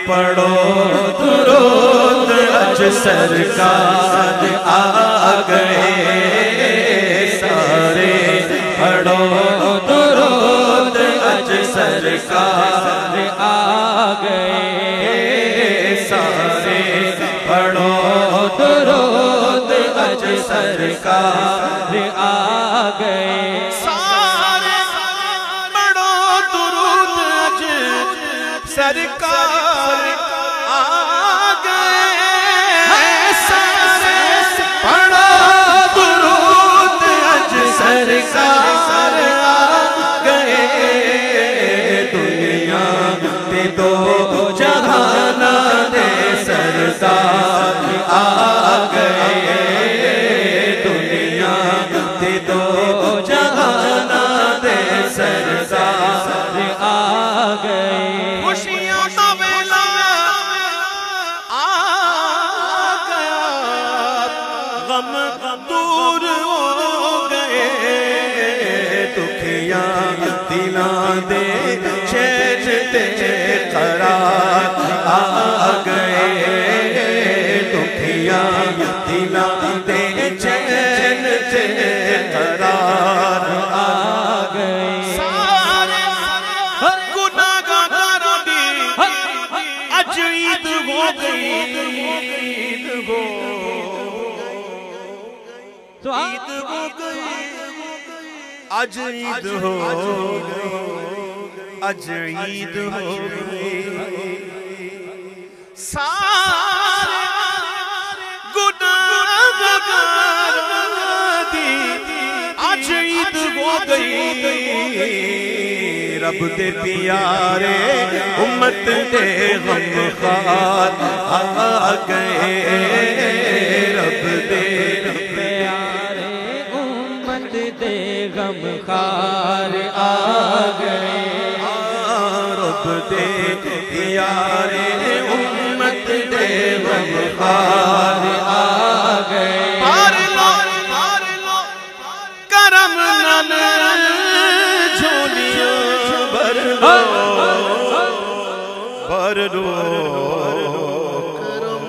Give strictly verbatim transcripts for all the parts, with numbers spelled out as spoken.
पढ़ो दुरूद अज सरकार आ गए सारे, पढ़ो दुरूद अज सरकार आ गए सारे, पढ़ो दुरूद अज सरकार आ गए सारे, पढ़ो दुरूद अज सरकार आ गए सारे, पढ़ो दुरूद अज सरकार आ गए। दुनिया ते दो जहाना दे सरदार आ गए, दुनिया ते दो जहाना दे सरदार आ गए। खुशियां का वेला आ गया, गम दूर हो गए, दुखियां दिलां दे चैन ते करार आ गए, दुखियां दिलां दे चैन ते करार आ गए। सारे गुनाहगारों दी अज ईद हो गई, ईद हो ईद हो गई, अज ईद हो अज ईद हो गई। सारे गुनाहगारों दी अज ईद हो गई, रब दे प्यारे उम्मत दे गमखार आ गए, रब दे प्यारे उम्मत दे गमखार आ गए, रब दे प्यारे उम्मत दे गमखार आ गए। भर लो करम नल झोलियां, भर लो भर लो करम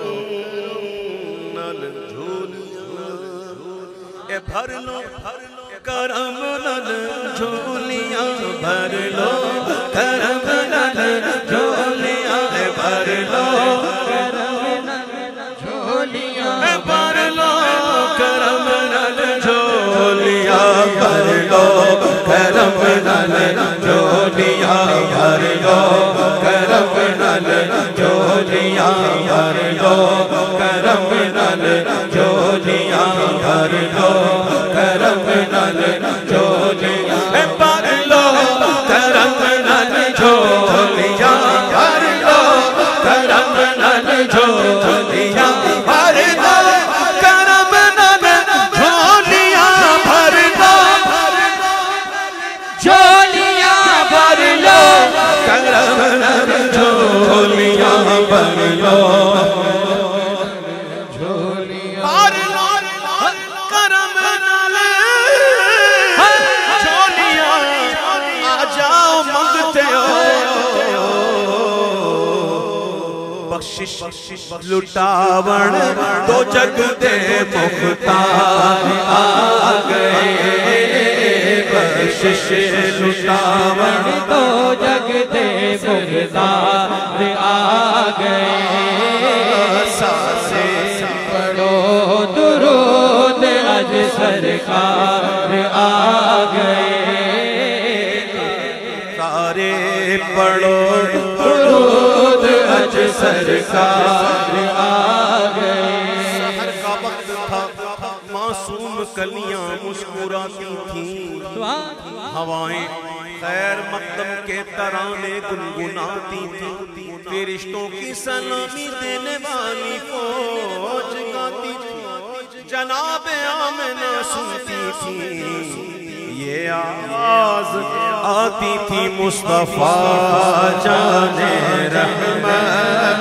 नल झोलियां, ए भर लो करम नल झोलियां, भर लो करम नल झोलियां, भर लो करम नल झोलियां, भर लो करम नल झोलियां, भर लो करम नल झोलियां, भर लो करम नल झोलियां, भर लो करम नल झोलियां, भर लो करम नल झोलियां, भर लो करम नल झोलियां, भर लो करम नल झोलियां, भर लो करम नल झोलियां, भर लो झोलियां, भर लो करम नल झोलियां, भर लो भर लो करम नल झोलियां, आ जाओ मंगते हो बख्शिश लुटावण, तो जग दे मुख्तार आ गए, बख्शिश लुटावण तो जग दे मुख्तार आ गए। सासे पढ़ो दुरूद अज सरकार आ गए, सारे पढ़ो दुरूद अज सरकार आ गए। सहर का वक्त था, मासूम कलियां मुस्कुराती थीं, हवाएं खैर मकदम के तराने गुनगुनाती थी, फरिश्तों की सलामी देने वाली फौज गाती थी, जनाब आमना सुनती थी ये आवाज आती थी, मुस्तफा जाने रहमत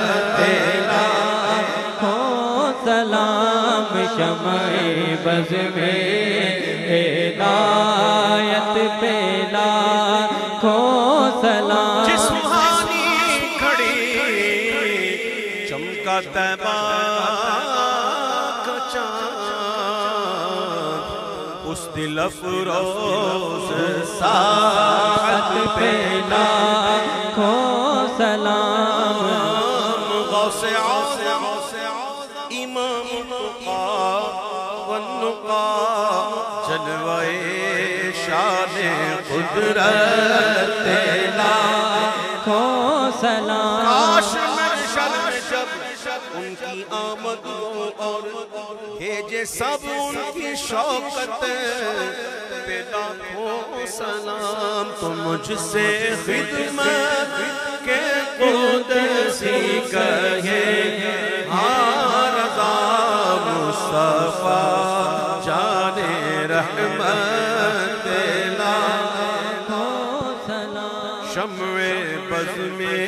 सलाम शमए बज़ में हिदायत पेला खो सलाम। जिस सुहानी घड़ी चमका तैबा का चाँद उस दिल अफरोज साथ पे लाखों सलाम गौसे आज़म इमाम तुक़ा वन्नुक़ा जलवाए शाने कुदरत लाखों सलाम काश महशर में जब उनकी आमद हो और भेजे सब उनकी शौकत पे लाखों सलाम। तो मुझसे खिदमत के कुदसी कहे हाँ रज़ा मुस्तफ़ा जाने रहमत लाखों सलाम शम्वे बज़ में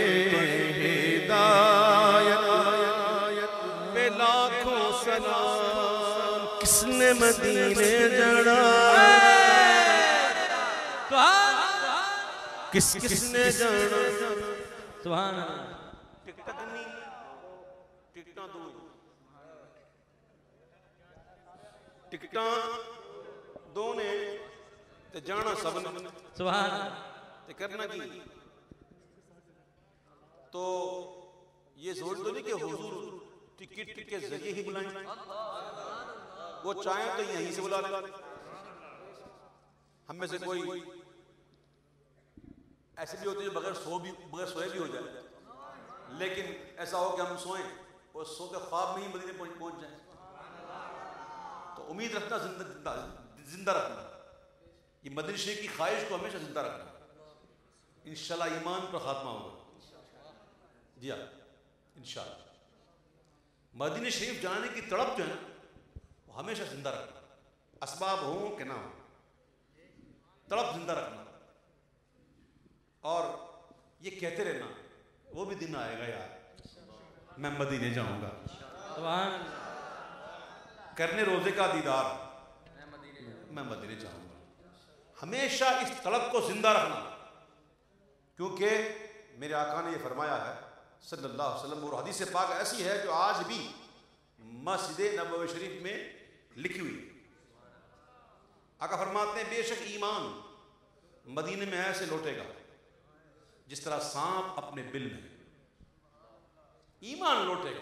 हिदायत पे लाखों सलाम। किसने मदीने जड़ा किस किसने जाना सुभान टिकटक नहीं टिकटा दो टिकटा दो ने ते जाना सब ने सुभान ते करना की। तो ये जोर तो नहीं कि हुजूर टिकट के जरिए ही बुलाएं, वो चाहे तो यहीं से बुला ले। हम में से कोई ऐसे भी होते हैं बगैर सो भी बगैर सोए भी हो जाए, लेकिन ऐसा हो कि हम सोएं और सो के ख्वाब में ही मदीने पहुंच जाए। तो उम्मीद रखना जिंदा जिंदा रखना, ये मदीने शरीफ की ख्वाहिश को हमेशा जिंदा रखना। इंशाल्लाह ईमान पर खात्मा होगा। जी हाँ इंशाल्लाह मदीने शरीफ जाने की तड़प जो है ना वो हमेशा जिंदा रखना, असबाब हो कि ना हो तड़प जिंदा रखना और ये कहते रहना वो भी दिन आएगा यार मैं मदीने जाऊंगा, करने रोजे का दीदार मैं मदीने जाऊंगा। हमेशा इस तड़प को जिंदा रखना, क्योंकि मेरे आका ने ये फरमाया है सल्लल्लाहु अलैहि वसल्लम, और हदीस पाक ऐसी है जो आज भी मस्जिद नबवी शरीफ में लिखी हुई। आका फरमाते हैं बेशक ईमान मदीने में ऐसे लौटेगा जिस तरह सांप अपने बिल में, ईमान लौटेगा।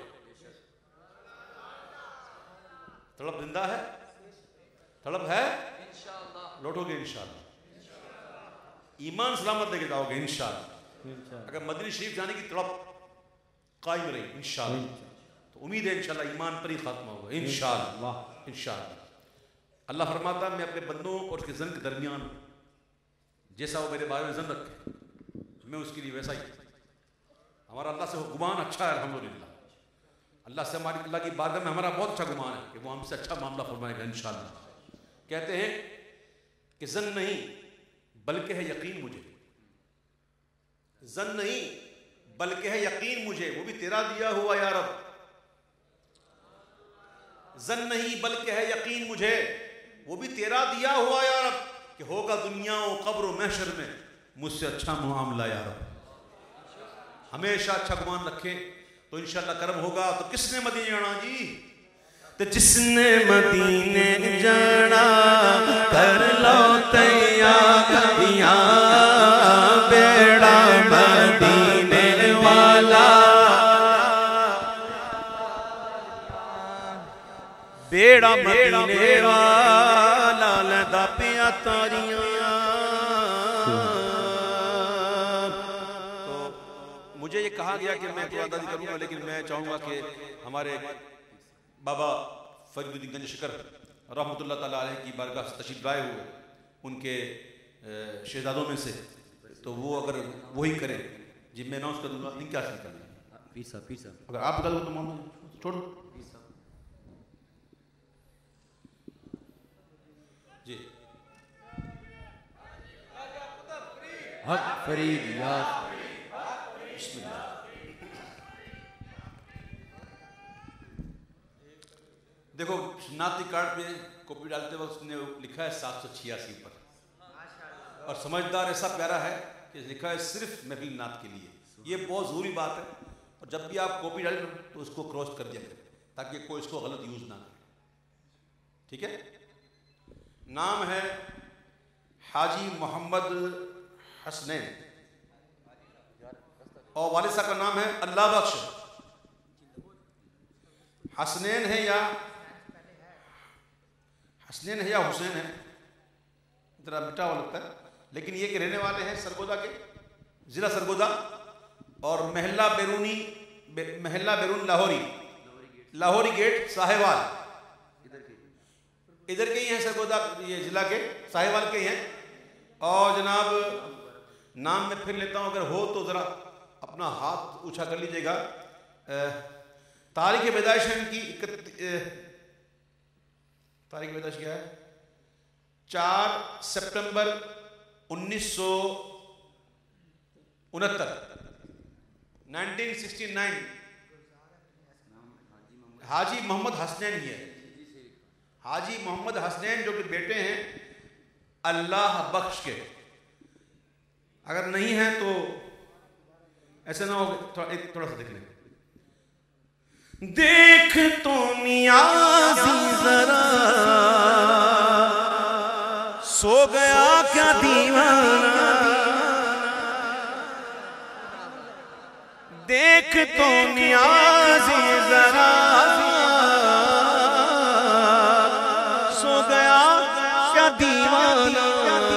तड़प जिंदा है, तड़प है, लौटोगे इंशाअल्लाह, ईमान सलामत लेके जाओगे इंशाअल्लाह। अगर मदीने शरीफ जाने की तड़प कायम रही इंशाअल्लाह तो उम्मीद है इंशाअल्लाह ईमान पर ही खात्मा होगा इंशाअल्लाह इंशाअल्लाह। अल्लाह फरमाता मैं अपने बंदों और उसके जन के दरमियान जैसा वो मेरे बारे में जन रखे मैं उसके लिए वैसा ही। हमारा अल्लाह से गुमान अच्छा है अल्हम्दुलिल्लाह, अल्लाह से हमारी अल्लाह की बारगाह में हमारा बहुत अच्छा गुमान है कि वो हमसे अच्छा मामला फरमाएगा इंशाअल्लाह। कहते हैं कि जन नहीं बल्कि है यकीन मुझे, जन नहीं बल्कि है यकीन मुझे, वो भी तेरा दिया हुआ या रब। जन नहीं बल्कि है यकीन मुझे, वो भी तेरा दिया हुआ या रब, कि होगा दुनिया और कब्र और महशर में मुझसे अच्छा मुआमला या रब। हमेशा अच्छा गुमान रखे तो इंशाअल्लाह करम होगा। तो किसने मदीने जाना जी? तो जिसने मदीने जाना कर लो तैयारियां, बेड़ा मदीने वाला, बेड़ा मदीने वाला लदा पिया तारियां। तो मुझे ये कहा गया कि मैं कुरानदारी करूंगा, लेकिन मैं चाहूंगा कि हमारे बाबा फरीदुद्दीन गंज शिकर रहमतुल्लाह ताला अलैह की बारगाह से तशरीफ लाए हुए उनके शहजादों में से, तो वो अगर वही करें जी मैं अनाउंस कर दूंगा। लिंक क्या करना पीसा पीसा अगर आप बता दो तो मामला छोड़ो जी। हक फरीद याद बिस्मिल्लाह। देखो नाती कार्ड पे कॉपी डालते वक्त उसने लिखा है सात सौ छियासी पर, और समझदार ऐसा प्यारा है कि लिखा है सिर्फ महफिल नात के लिए। ये बहुत ज़रूरी बात है और जब भी आप कॉपी डालें तो उसको क्रॉस कर दिया करें ताकि कोई इसको गलत यूज ना करे। ठीक है। नाम है हाजी मोहम्मद हसनैन और वालिद साहब का नाम है अल्लाह बख्श। हसनैन है या हसनैन है या हुसैन है, जरा मिटा हुआ लगता है, लेकिन ये के रहने वाले हैं सरगोदा के, जिला सरगोदा और महल्ला बैरूनी महल्ला बैरून लाहौरी लाहौरी गेट साहेवाल, इधर के ही हैं सरगोदा, ये जिला के साहेवाल के ही हैं। और जनाब नाम में फिर लेता हूँ, अगर हो तो ज़रा अपना हाथ ऊंचा कर लीजिएगा। तारीख पैदाइश है इनकी, तारीख पैदाइश क्या है, चार सितंबर उन्नीस सौ उनहत्तर nineteen sixty nine. Haji Mohammad Hasnain ही है, हाजी मोहम्मद हसनैन, जो कि बेटे हैं अल्लाह बख्श के। अगर नहीं है तो ऐसे ना हो, थोड़ा एक थोड़ा सा देख लें। देख तो नियाज़ी जरा सो गया क्या दीवाना, देख तो नियाज़ी जरा सो गया क्या दीवाना,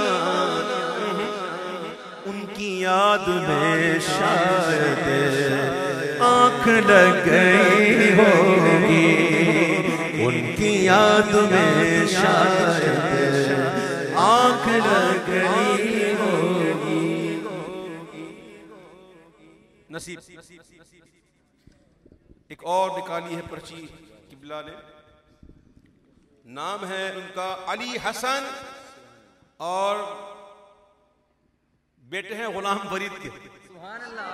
उनकी याद में शायद आँख लग गई होगी, उनकी याद में शायद आँख लग गई होगी। नसीब एक और निकाली है पर्ची किबला ने। नाम है उनका अली हसन और बेटे हैं गुलाम फरीद के। सुभान अल्लाह।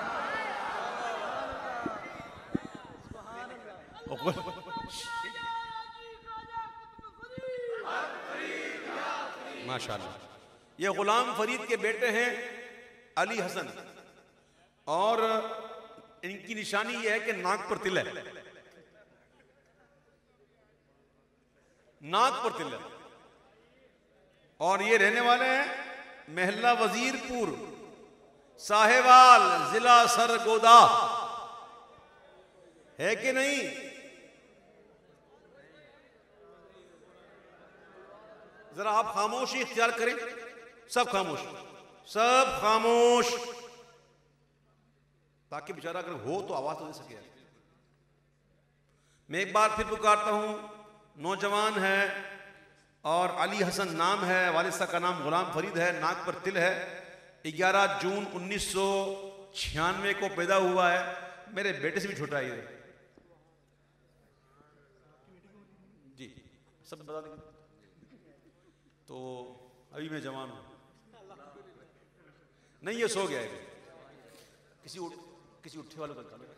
माशाल्लाह, ये गुलाम फरीद के बेटे हैं अली हसन और इनकी निशानी ये है कि नाक पर तिल है, नाक पर तिल है। और ये रहने वाले हैं महल्ला वजीरपुर साहेवाल जिला सरगोदा, है कि नहीं? जरा आप खामोशी इख्तियार करें, सब खामोश, सब खामोश, ताकि बेचारा अगर हो तो आवाज तो दे सके। मैं एक बार फिर पुकारता हूं, नौजवान है और अली हसन नाम है, वालिद साहब का नाम गुलाम फरीद है, नाक पर तिल है, ग्यारह जून उन्नीस सौ छियानवे को पैदा हुआ है, मेरे बेटे से भी छोटा है ये। जी सब बता देंगे। तो अभी मैं जवान हूं, नहीं ये सो गया है, किसी उठ, किसी उठे वाले को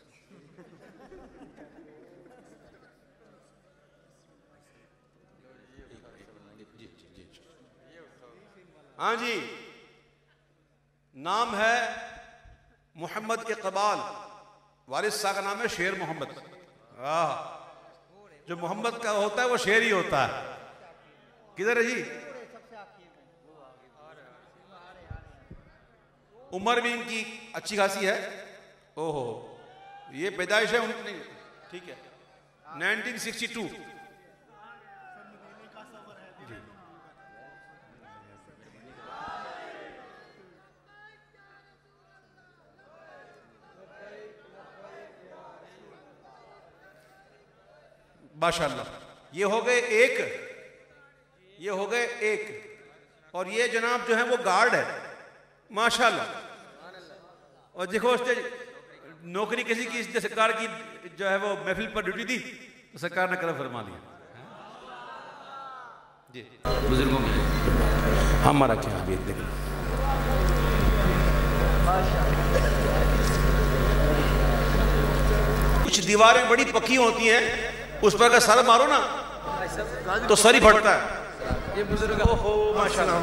जी जी जी। हाँ जी, नाम है मोहम्मद इकबाल, वारिस साहब का नाम है शेर मोहम्मद। आह, जो मोहम्मद का होता है वो शेर ही होता है। किधर है जी? उम्र भी इनकी अच्छी खासी है। ओहो, ये पैदाइश है उनकी, ठीक है, नाइनटीन सिक्सटी टू। माशाल्लाह, ये हो गए एक, ये हो गए एक, और ये जनाब जो है वो गार्ड है माशाल्लाह। और देखो उसने नौकरी किसी की इसने सरकार की जो है वो महफिल पर ड्यूटी दी तो सरकार ने करम फरमा लिया जी। बुजुर्गों में हमारा क्या अभी देखो, कुछ दीवारें बड़ी पक्की होती हैं, उस पर अगर सर मारो ना तो सर ही फटता है। ये बुजुर्ग माशाल्लाह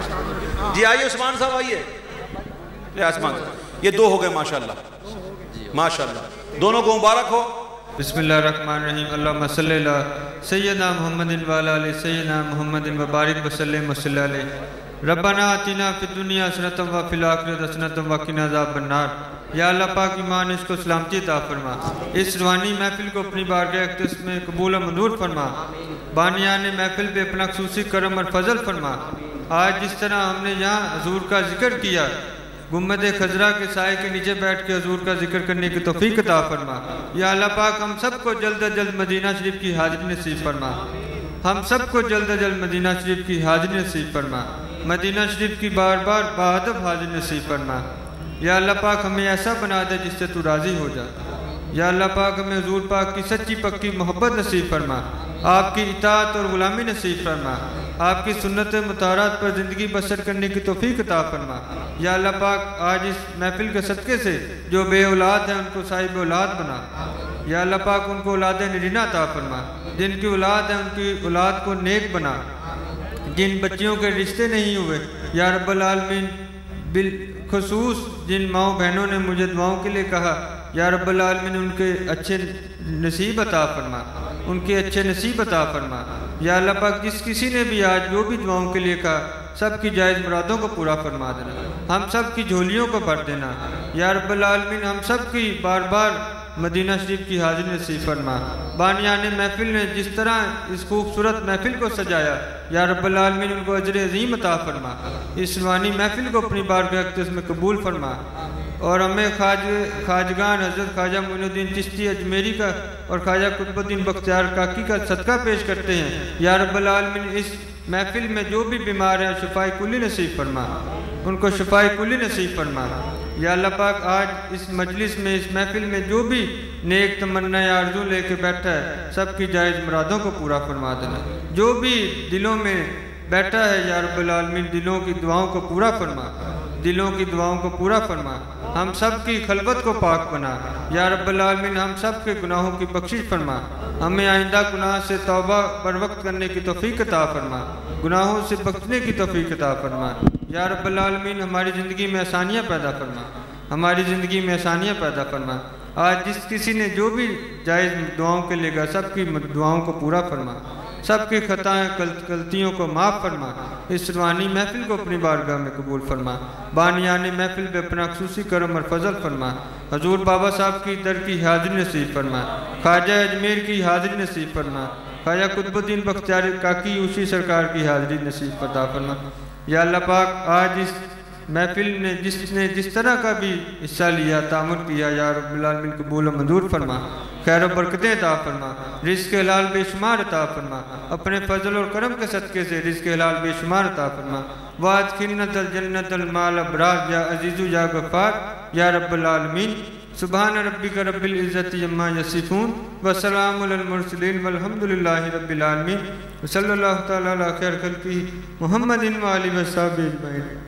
जी, आइए उस्मान साहब, आइए आसमान, ये दो हो गए माशाल्लाह माशाअल्लाह, दोनों को मुबारक हो। बिस्मिल्लाहिर्रहमानिर्रहीम। अल्लाहुम्मा सल्लि अला सय्यिदना मुहम्मदिन व अला आलि सय्यिदना मुहम्मदिन व बारिक व सल्लिम व सल्लि अलैहि। रब्बना आतिना फिद दुनिया हसनतम व फिल आखिरति हसनतम व क़िना अज़ाबन नार। या अल्लाह पाक ईमान इसको सलामती अता फरमा, इस रूहानी महफिल को अपनी बारगाह अक़दस में कबूल व मंजूर फरमा। बानियाने महफिल पे अपना खुसूसी करम और फजल फरमा। आज जिस तरह हमने यहाँ हजूर का जिक्र किया, गुम्मद खजरा के साए के नीचे बैठ के हजूर का जिक्र करने की तौफीक अता फरमा। या अल्लाह पाक हम सबको जल्द अज जल्द मदीना शरीफ की हाजिरी नसीब फरमा। हम सबको जल्द अज जल्द मदीना शरीफ की हाजिरी नसीब फरमा। मदीना शरीफ की बार बार बादब हाजिरी नसीब फरमा। या अल्लाह पाक हमें ऐसा बना दे जिससे तू राज़ी हो जा। या अल्लाह पाक हमें हजूर पाक की सच्ची पक्की मोहब्बत नसीब फरमा, आपकी इताअत और गुलामी नसीब फरमा, आपकी सुन्नत मुतारात पर ज़िंदगी बसर करने की तौफीक अता फरमा। या अल्लाह पाक आज इस महफिल के सदक़े से जो बे औलाद है उनको साहिब औलाद बना। या अल्लाह पाक उनको औलाद नरीना अता फरमा, जिनकी औलाद है उनकी औलाद को नेक बना। जिन बच्चियों के रिश्ते नहीं हुए या रब्बुल आलमीन बिलखुसूस जिन माओ बहनों ने मुझे दुआओं के लिए कहा, या रब्बुल आलमीन उनके अच्छे नसीब अता फरमा, उनके अच्छे नसीब अता फरमा। या अल्लाह पाक जिस किसी ने भी आज जो भी दुआओं के लिए कहा, सब की जायज़ मुरादों को पूरा फरमा देना, हम सब की झोलियों को भर देना। या रब्बुल आलमीन हम सब की बार बार मदीना शरीफ की हाजिरी नसीब फरमा। बानियाने महफिल ने जिस तरह इस खूबसूरत महफिल को सजाया, या रब्बुल आलमीन उनको अजर अज़ीम अता फरमा। इस रूहानी महफिल को अपनी बारगाह अक़दस में कबूल फरमा और हमें खाज खाजगान हज़रत ख्वाजा मोइनुद्दीन चिश्ती अजमेरी का और ख्वाजा कुतुबुद्दीन बख्तियार काकी का सदका पेश करते हैं। या रब्बुल आलमीन इस महफिल में जो भी बीमार हैं शिफाए कुल्ली नसीब फरमा, उनको शिफाए कुल्ली नसीब फरमा। या अल्लाह पाक आज इस मजलिस में, इस महफिल में जो भी नेक तमन्ना या आरज़ू लेके बैठा है, सबकी जायज़ मुरादों को पूरा फरमा देना। जो भी दिलों में बैठा है, या रब्बुल आलमीन दिलों की दुआओं को पूरा फरमा, दिलों की दुआओं को पूरा फरमा। हम सब की खलबत को पाक बना। या रब्बुल आलमीन हम सब के गुनाहों की बख्शिश फरमा, हमें आइंदा गुनाह से तौबा बर वक्त करने की तौफीक अता फरमा, गुनाहों से बचने की तौफीक अता फरमा। या रब्बुल आलमीन हमारी ज़िंदगी में आसानियाँ पैदा फरमा, हमारी ज़िंदगी में आसानियाँ पैदा फरमा। आज जिस किसी ने जो भी जायज़ दुआओं के लिए गया, सबकी दुआओं को पूरा फरमा, सबकी खताएँ गलतियों को माफ़ फरमा। इस रूहानी महफिल को अपनी बारगाह में कबूल फरमा। बानियाने महफिल पे अपना खुसूसी करम और फजल फरमा। हजूर बाबा साहब की दर की हाजिरी नसीब फरमा, ख्वाजा अजमेर की हाजिरी नसीब फरमा, ख्वाजा कुतुबुद्दीन बख्तियार काकी यूसी सरकार की हाजिरी नसीब अता फरमा। या अल्लाह पाक आज इस महफिल ने जिसने जिस तरह का भी हिस्सा लिया, तामुल किया, या रब्बुल आलमीन कबूल मंजूर फरमा, खैर व बरकतें अता फरमा, रिज़्क़ हलाल बेशुमार अता फरमा, अपने फजल और करम के सदक़े से रिज़्क़ हलाल बेशुमार अता फरमा। वादखिलनतल जन्नतल माल अबरार या अज़ीज़ु या गफ़्फ़ार या रब्बुल आलमीन। सुबहान रब्बिका रब्बिल इज़्ज़ति अम्मा यसिफून व सलामुल अलल मुरसलीन वल्हम्दुलिल्लाहि रब्बिल आलमीन। सल्लल्लाहु तआला अला खैर खल्क़िही मुहम्मदिन व आलिहि व सहाबिही अजमईन।